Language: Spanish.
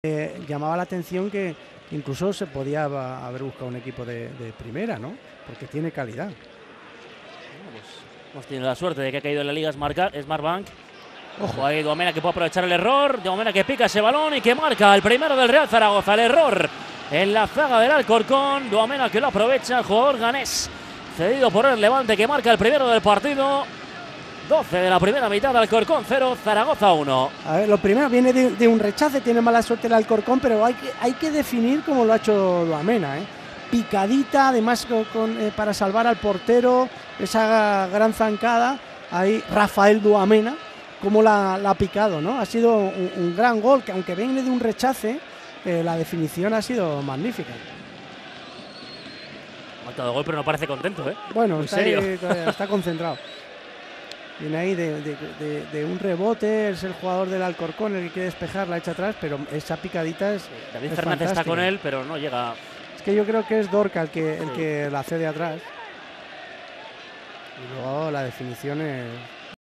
Llamaba la atención que incluso se podía haber buscado un equipo de primera, ¿no? Porque tiene calidad. Pues hemos tenido la suerte de que ha caído en la liga Smartbank. Ojo ahí, Duamena, que puede aprovechar el error. Duamena que pica ese balón y que marca el primero del Real Zaragoza. El error en la zaga del Alcorcón. Duamena que lo aprovecha, el jugador ganés, cedido por el Levante, que marca el primero del partido. 12 de la primera mitad, Alcorcón 0, Zaragoza 1. A ver, lo primero viene de un rechace, tiene mala suerte el Alcorcón, pero hay que definir como lo ha hecho Duamena, ¿eh? Picadita, además para salvar al portero, esa gran zancada. Ahí Rafael Duamena, como la ha picado, ¿no? Ha sido un gran gol, que aunque viene de un rechace, la definición ha sido magnífica. Ha marcado el gol, pero no parece contento, ¿eh? Bueno, está concentrado. Viene ahí de un rebote, es el jugador del Alcorcón el que quiere despejar, la echa atrás, pero esa picadita es David Fernández está con él, pero no llega. Es que yo creo que es Dorca el que la hace de atrás. Y luego la definición es